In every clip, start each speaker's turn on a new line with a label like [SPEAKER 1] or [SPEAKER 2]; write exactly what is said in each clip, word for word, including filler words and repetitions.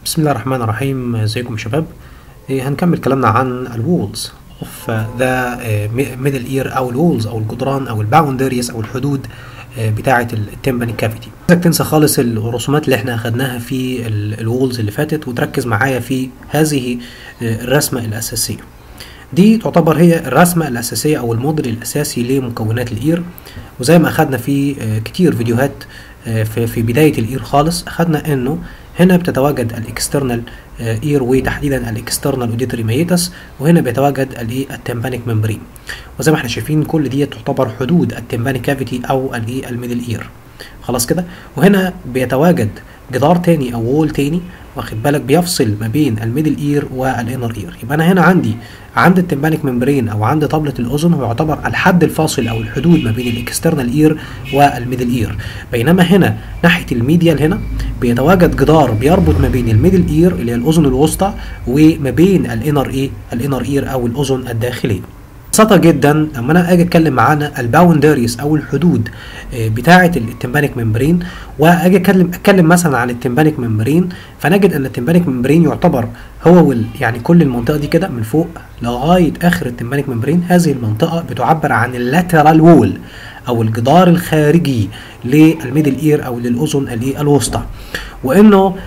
[SPEAKER 1] بسم الله الرحمن الرحيم. ازيكم يا شباب؟ إيه هنكمل كلامنا عن الوولز اوف ذا ميدل اير او الوولز او الجدران او الباوندريز او الحدود بتاعه التمباني كافيتي. عايزك تنسى خالص الرسومات اللي احنا اخدناها في الوولز اللي فاتت وتركز معايا في هذه الرسمه الاساسيه. دي تعتبر هي الرسمه الاساسيه او الموديل الاساسي لمكونات الاير، وزي ما اخدنا في كتير فيديوهات في في بدايه الاير خالص اخدنا انه هنا بتتواجد الاكسترنال اير وتحديدا الاكسترنال اوديتوري ميتس، وهنا بيتواجد الايه التمبانيك ممبرين، وزي ما احنا شايفين كل دي تعتبر حدود التمبانيك كافيتي او الايه الميدل اير. خلاص كده، وهنا بيتواجد جدار تاني او وول تاني واخد بالك بيفصل ما بين الميدل اير والانر اير. يبقى انا هنا عندي عند التمبانيك ممبرين او عند طبلة الاذن هو يعتبر الحد الفاصل او الحدود ما بين الاكسترنال اير والميدل اير، بينما هنا ناحيه الميديال هنا بيتواجد جدار بيربط ما بين الميدل اير اللي هي الاذن الوسطى وما بين الانر ايه الانر اير او الاذن الداخليه. ببساطة جدا لما انا اجي اتكلم عن الباوندريز او الحدود بتاعه التمبانيك ممبرين واجي اتكلم اتكلم مثلا عن التمبانيك ممبرين، فنجد ان التمبانيك ممبرين يعتبر هو يعني كل المنطقه دي كده من فوق لغايه اخر التمبانيك ممبرين. هذه المنطقه بتعبر عن اللاترال وول او الجدار الخارجي للميدل اير او للاذن الايه الوسطى، وانه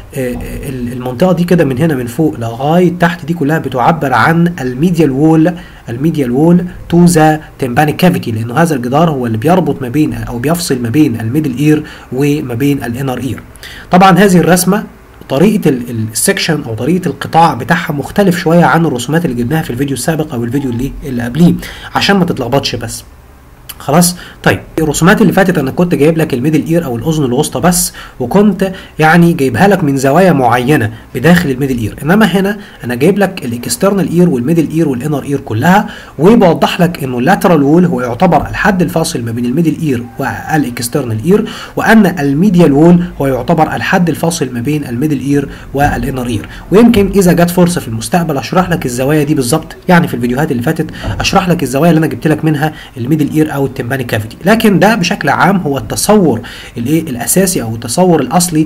[SPEAKER 1] المنطقه دي كده من هنا من فوق لغايه تحت دي كلها بتعبر عن الميديال وول الميديال وول تو ذا تمبانيك كافيتي، لانه هذا الجدار هو اللي بيربط ما بين او بيفصل ما بين الميدل اير وما بين الانر اير. طبعا هذه الرسمه طريقه السكشن او طريقه القطاع بتاعها مختلف شويه عن الرسومات اللي جبناها في الفيديو السابق او الفيديو اللي اللي قبليه عشان ما تتلخبطش بس. خلاص طيب، الرسومات اللي فاتت انا كنت جايب لك الميدل اير او الاذن الوسطى بس، وكنت يعني جايبها لك من زوايا معينه بداخل الميدل اير، انما هنا انا جايب لك الاكسترنال اير والميدل اير والانر اير كلها، وبوضح لك انه اللاترال وول هو يعتبر الحد الفاصل ما بين الميدل اير والاكسترنال اير، وان الميديال وول هو يعتبر الحد الفاصل ما بين الميدل اير والانر اير. ويمكن اذا جت فرصه في المستقبل اشرح لك الزوايا دي بالظبط، يعني في الفيديوهات اللي فاتت اشرح لك الزوايا اللي انا جبت لك منها الميدل اير او التمبانيك كافيتي، لكن ده بشكل عام هو التصور الايه الاساسي او التصور الاصلي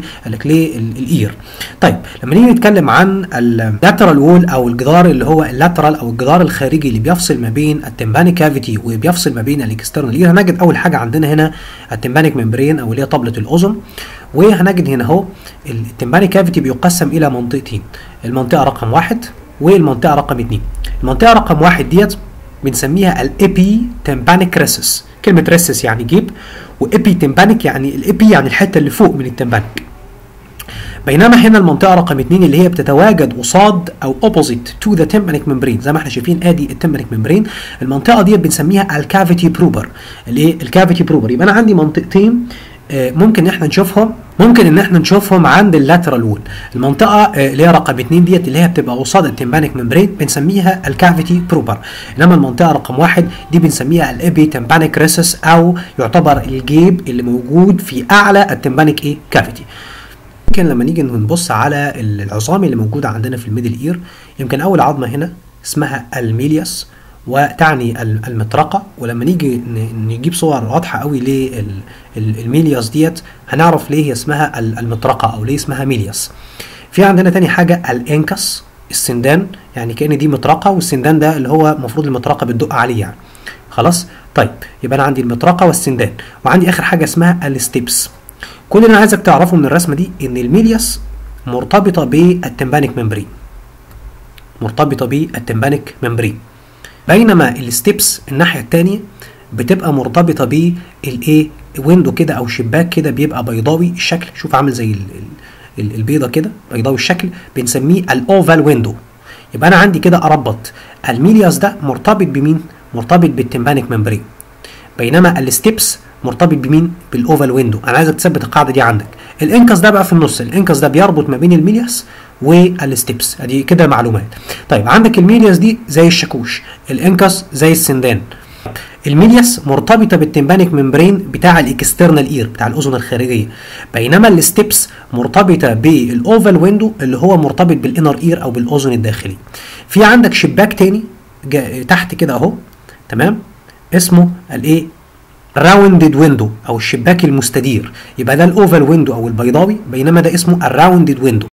[SPEAKER 1] للاير. طيب لما نيجي نتكلم عن اللاترال وول او الجدار اللي هو اللاترال او الجدار الخارجي اللي بيفصل ما بين التمبانيك كافيتي وبيفصل ما بين الاكسترنال اير، هنجد اول حاجه عندنا هنا التمبانيك ممبرين او اللي هي طبله الاذن، وهنجد هنا اهو التمبانيك كافيتي بيقسم الى منطقتين، المنطقه رقم واحد والمنطقه رقم اثنين. المنطقه رقم واحد ديت بنسميها الابي تمبانيك ريسس، كلمة ريسس يعني جيب، وابي تمبانيك يعني الابي يعني الحتة اللي فوق من التمبانيك. بينما هنا المنطقة رقم اتنين اللي هي بتتواجد قصاد او اوبوزيت تو ذا تمبانيك ممبرين، زي ما احنا شايفين ادي التمبانيك ممبرين، المنطقة دي بنسميها الكافيتي بروبر، الايه الكافيتي بروبر. يبقى انا عندي منطقتين ممكن احنا نشوفهم ممكن ان احنا نشوفهم عند اللاترال وول. المنطقه اللي هي رقم اتنين ديت اللي هي بتبقى قصاد التمبانيك ممبرين بنسميها الكافيتي بروبر، انما المنطقه رقم واحد دي بنسميها الابي تمبانيك ريسس او يعتبر الجيب اللي موجود في اعلى التمبانيك ايه كافيتي. يمكن لما نيجي نبص على العظام اللي موجوده عندنا في الميدل اير، يمكن اول عظمه هنا اسمها الميلياس وتعني المطرقه، ولما نيجي نجيب صور واضحه قوي للميلياس ديت هنعرف ليه هي اسمها المطرقه او ليه اسمها ميلياس. في عندنا تاني حاجه الانكس، السندان، يعني كأن دي مطرقه والسندان ده اللي هو المفروض المطرقه بتدق عليه يعني. خلاص طيب، يبقى انا عندي المطرقه والسندان، وعندي اخر حاجه اسمها الستيبس. كل اللي انا عايزك تعرفه من الرسمه دي ان الميلياس مرتبطه بالتمبانيك ممبرين مرتبطه بالتمبانيك ممبرين بينما الستيبس الناحيه الثانيه بتبقى مرتبطه بالايه ويندو كده او شباك كده بيبقى بيضاوي الشكل، شوف عامل زي البيضه كده بيضاوي الشكل، بنسميه الاوفال ويندو. يبقى انا عندي كده اربط الميلياس ده مرتبط بمين؟ مرتبط بالتمبانيك ممبرين، بينما الستيبس مرتبط بمين؟ بالاوفال ويندو. انا عايزك تثبت القاعده دي عندك. الانكس ده بقى في النص، الانكس ده بيربط ما بين الميلياس والستيبس، ادي كده معلومات. طيب عندك الميلياس دي زي الشاكوش، الانكس زي السندان. الميلياس مرتبطه بالتمبانيك ممبرين بتاع الاكسترنال اير بتاع الاذن الخارجيه، بينما الستيبس مرتبطه بالاوفال ويندو اللي هو مرتبط بالانر اير او بالاذن الداخلي. في عندك شباك تاني تحت كده اهو، تمام، اسمه الايه راوندد ويندو او الشباك المستدير، يبقى ده الاوفال ويندو او البيضاوي، بينما ده اسمه الراوندد ويندو.